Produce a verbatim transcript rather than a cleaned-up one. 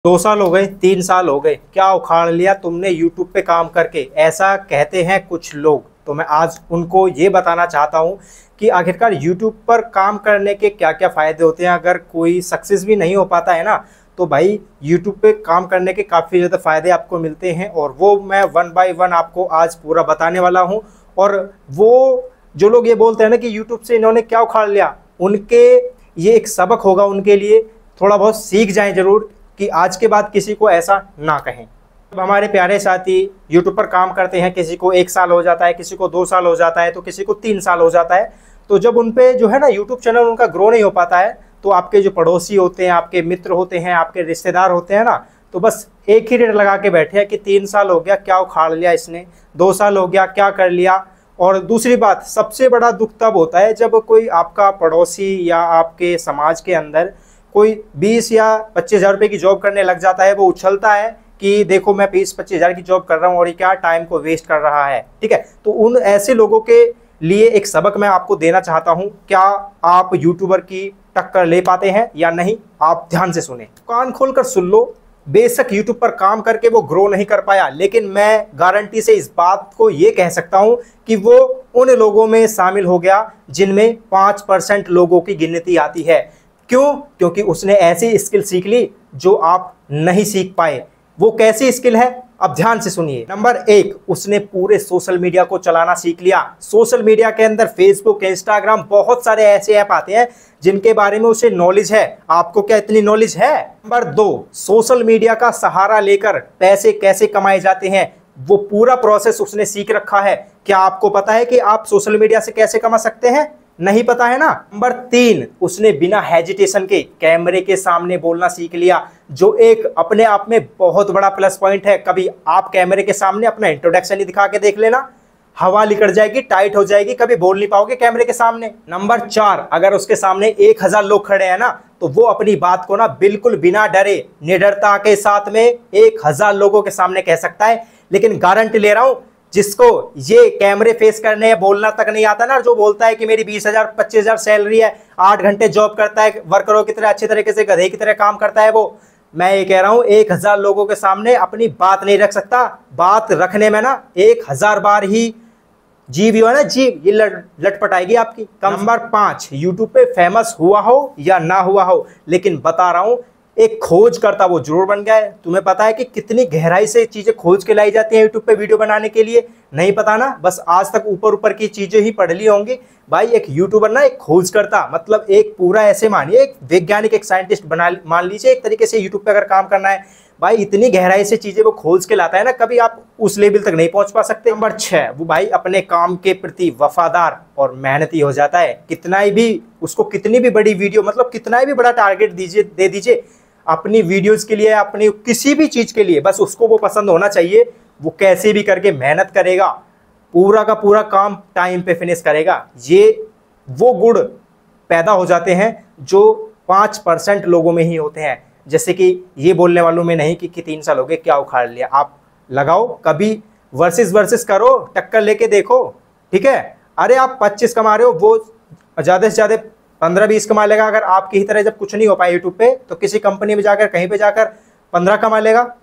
दो साल हो गए, तीन साल हो गए, क्या उखाड़ लिया तुमने यूट्यूब पे काम करके, ऐसा कहते हैं कुछ लोग। तो मैं आज उनको ये बताना चाहता हूँ कि आखिरकार यूट्यूब पर काम करने के क्या क्या फ़ायदे होते हैं। अगर कोई सक्सेस भी नहीं हो पाता है ना, तो भाई यूट्यूब पे काम करने के काफ़ी ज़्यादा फ़ायदे आपको मिलते हैं, और वो मैं वन बाय वन आपको आज पूरा बताने वाला हूँ। और वो जो लोग ये बोलते हैं ना कि यूट्यूब से इन्होंने क्या उखाड़ लिया, उनके ये एक सबक होगा उनके लिए, थोड़ा बहुत सीख जाएं ज़रूर कि आज के बाद किसी को ऐसा ना कहें। अब हमारे प्यारे साथी यूट्यूब पर काम करते हैं, किसी को एक साल हो जाता है, किसी को दो साल हो जाता है, तो किसी को तीन साल हो जाता है। तो जब उन पे जो है ना यूट्यूब चैनल उनका ग्रो नहीं हो पाता है, तो आपके जो पड़ोसी होते हैं, आपके मित्र होते हैं, आपके रिश्तेदार होते हैं ना, तो बस एक ही रेट लगा के बैठे हैं कि तीन साल हो गया क्या उखाड़ लिया इसने, दो साल हो गया क्या कर लिया। और दूसरी बात, सबसे बड़ा दुख तब होता है जब कोई आपका पड़ोसी या आपके समाज के अंदर कोई बीस या पच्चीस हज़ार रुपये की जॉब करने लग जाता है। वो उछलता है कि देखो मैं बीस पच्चीस हज़ार की जॉब कर रहा हूँ और ये क्या टाइम को वेस्ट कर रहा है। ठीक है, तो उन ऐसे लोगों के लिए एक सबक मैं आपको देना चाहता हूँ। क्या आप यूट्यूबर की टक्कर ले पाते हैं या नहीं, आप ध्यान से सुने, कान खोलकर सुन लो। बेशक यूट्यूब पर काम करके वो ग्रो नहीं कर पाया, लेकिन मैं गारंटी से इस बात को ये कह सकता हूँ कि वो उन लोगों में शामिल हो गया जिनमें पाँच परसेंट लोगों की गिनती आती है। क्यों? क्योंकि उसने ऐसी स्किल सीख ली जो आप नहीं सीख पाए। वो कैसी स्किल है, अब ध्यान से सुनिए। नंबर एक, उसने पूरे सोशल मीडिया को चलाना सीख लिया। सोशल मीडिया के अंदर फेसबुक, इंस्टाग्राम, बहुत सारे ऐसे ऐप आते हैं जिनके बारे में उसे नॉलेज है। आपको क्या इतनी नॉलेज है? नंबर दो, सोशल मीडिया का सहारा लेकर पैसे कैसे कमाए जाते हैं, वो पूरा प्रोसेस उसने सीख रखा है। क्या आपको पता है कि आप सोशल मीडिया से कैसे कमा सकते हैं? नहीं पता है ना। नंबर तीन, उसने बिना हेजिटेशन के कैमरे के सामने बोलना सीख लिया, जो एक अपने आप में बहुत बड़ा प्लस पॉइंट है। कभी आप कैमरे के सामने अपना इंट्रोडक्शन ही दिखा के देख लेना, हवा निकल जाएगी, टाइट हो जाएगी, कभी बोल नहीं पाओगे कैमरे के सामने। नंबर चार, अगर उसके सामने एक हजार लोग खड़े हैं ना, तो वो अपनी बात को ना बिल्कुल बिना डरे, निडरता के साथ में एक हजार लोगों के सामने कह सकता है। लेकिन गारंटी ले रहा हूं, जिसको ये कैमरे फेस करने या बोलना तक नहीं आता ना, जो बोलता है कि मेरी बीस हजार पच्चीस हजार सैलरी है, आठ घंटे जॉब करता है, वर्करों की तरह अच्छी तरीके से गधे की तरह काम करता है, वो मैं ये कह रहा हूं एक हजार लोगों के सामने अपनी बात नहीं रख सकता। बात रखने में ना एक हजार बार ही जीव जो है ना, जीव ये लट लटपटाएगी आपकी। नंबर पांच, यूट्यूब पे फेमस हुआ हो या ना हुआ हो, लेकिन बता रहा हूं एक खोज करता वो जरूर बन गया है। तुम्हें पता है कि कितनी गहराई से चीजें खोज के लाई जाती हैं यूट्यूब पे वीडियो बनाने के लिए? नहीं पता ना, बस आज तक ऊपर ऊपर की चीजें ही पढ़ ली होंगी। भाई एक यूट्यूबर ना एक खोज करता, मतलब एक पूरा ऐसे मानिए एक वैज्ञानिक, एक साइंटिस्ट बना मान लीजिए एक तरीके से यूट्यूब पे अगर काम करना है। भाई इतनी गहराई से चीजें वो खोज के लाता है ना, कभी आप उस लेवल तक नहीं पहुंच पा सकते। नंबर छह, वो भाई अपने काम के प्रति वफादार और मेहनती हो जाता है। कितना ही भी उसको कितनी भी बड़ी वीडियो, मतलब कितना भी बड़ा टारगेट दीजिए दे दीजिए अपनी वीडियोस के लिए, अपनी किसी भी चीज के लिए, बस उसको वो पसंद होना चाहिए। वो कैसे भी करके मेहनत करेगा, पूरा का पूरा काम टाइम पे फिनिश करेगा। ये वो गुण पैदा हो जाते हैं जो पाँच परसेंट लोगों में ही होते हैं। जैसे कि ये बोलने वालों में नहीं कि, कि तीन साल हो गए क्या उखाड़ लिया। आप लगाओ कभी वर्सेस वर्सेस करो, टक्कर लेके देखो। ठीक है, अरे आप पच्चीस कमा रहे हो, वो ज़्यादा से ज़्यादा पंद्रह बीस कमा लेगा। अगर आपकी ही तरह जब कुछ नहीं हो पाए यूट्यूब पे, तो किसी कंपनी में जाकर, कहीं पे जाकर पंद्रह कमा लेगा।